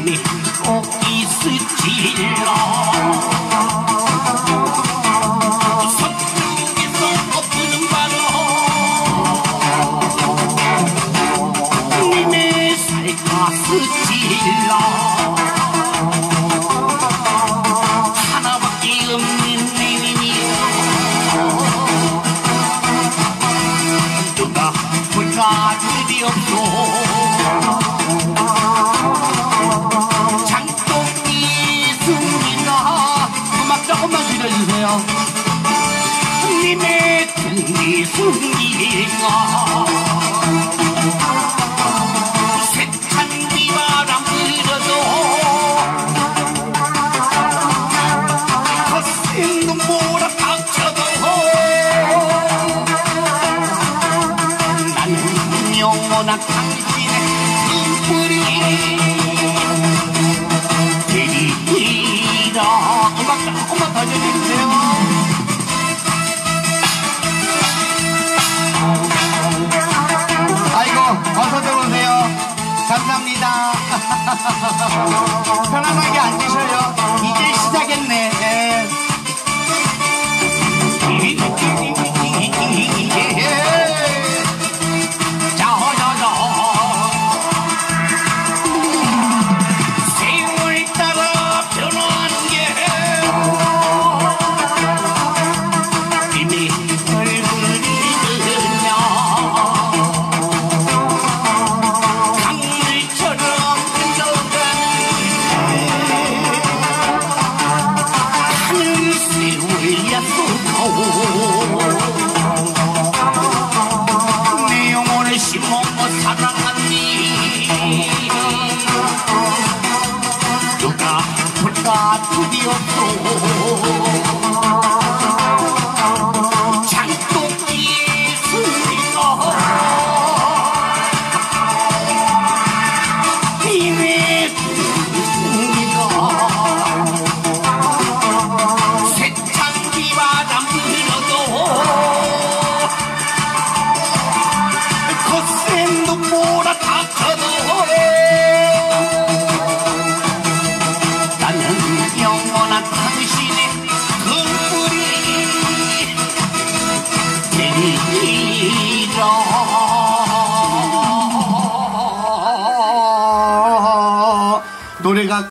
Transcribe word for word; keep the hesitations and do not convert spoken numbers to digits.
믿고 있을지라 서쪽에서 엎드는 바로 님의 살갗을 찔러 하나밖에 없는 내님이여 누가 불가들이 없소 장독이 숨기나 음악 조금만 줄여주세요. 님의 등이 숨기나 세찬 비바람 불어도 거센 눈보라 닥쳐도 나는 영원한 당신의 눈물이 되리라. 음악 조금만 더 줄여주세요. 아이고 어서 들어오세요. 감사합니다. 편안하게 앉으셔요. 이제 시작했네. 네. 자자자 세월 따라 변화하는 게 이미 얼굴이 그냐 강물처럼 흘러가는 하늘 세월 약속하고 내 영혼을 심어서 사랑하니 누가 불가 드디었소 장독기에 숨기고 힘에 숨기고 세찬 비바람 불어도 거센 눈보라 닥쳐도 나는 영원한 당신의 눈물이 되리라. 노래가